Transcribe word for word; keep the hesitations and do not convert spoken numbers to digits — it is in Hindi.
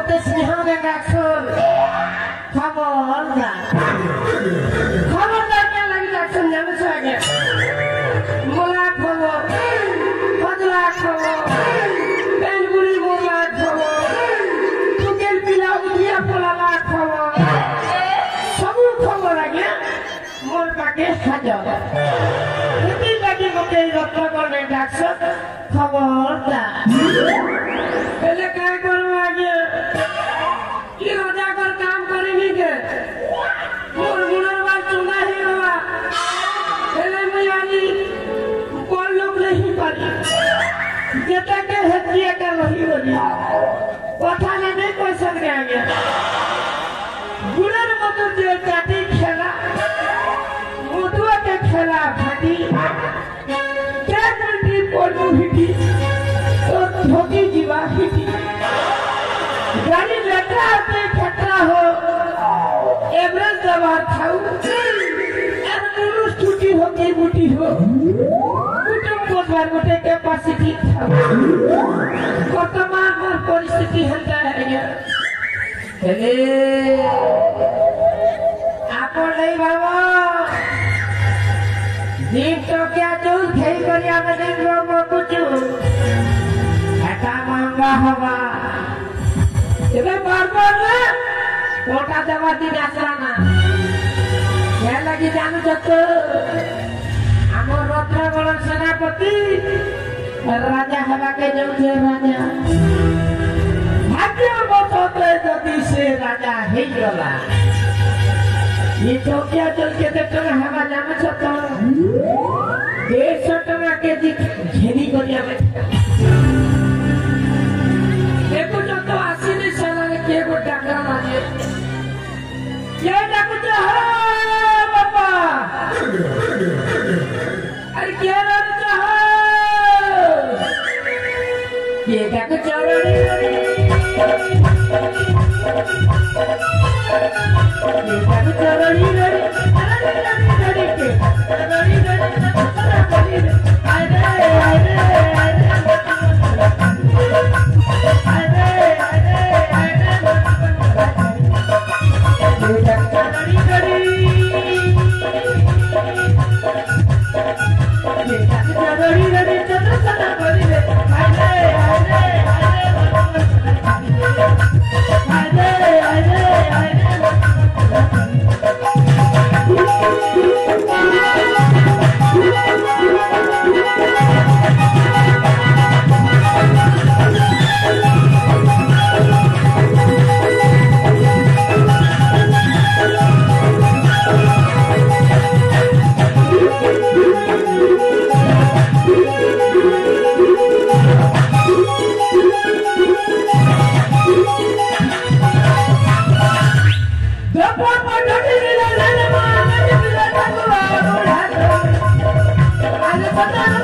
मते स्नेह में डाक्टर खबरदार खबरदार क्या लगी डाक्टर जाने से आगे मोला खबर बदला खबर पेनगुड़ी मोला खबर तुकेल पिला उठिया पोला खबर सब खबर आगे मोर पाके हाजर इतनी लगी मते रत्न करने डाक्टर खबरदार पहले क्या करूँ आगे ये राजा कर काम करेंगे के मोर मुनरवाल चुना ही होगा पहले मैं आनी कौन लोग नहीं पाली जेता के हत्या कर रही होगी पता नहीं कोई सकते आगे गुलर मधुर जो जाति खेला मधुआ के खेला भाटी क्या करती पोलू हिटी तो धोती जीवा हिटी गाड़ी लेटा अपने खतरा हो एवरेज दवा खाऊ और मुरुस टूटी हो के बूटी हो कुटुंब को बार गोटे कैपेसिटी खाऊ वर्तमान में परिस्थिति हंता है ये हेले आपो नहीं बाबा दिन तो क्या चूल खेल करिया में दिन रोमो कुचू ऐसा महंगा होगा इधर बार-बार ना कोटा दवा दिन आसराना क्या लगी जानू चक्कर आमो रत्न बलन सेनापति राजा हवा के जो थे राजा भाग्य बतौते जल्दी से राजा ही गला ये तो क्या चल के देखते हैं हवा जानू चक्कर डेढ़ सौ टका के जी झेली को दिया में देखो जो तो आसी नहीं चला ने किए को डाकरा मारिए ये डाकू जो है बाबा अरे क्या डाकू जो है ये डाकू चौरानी ये डाकू चौरानी लड़ी लड़ी लड़ी के लड़ी लड़ी अरे अरे Pata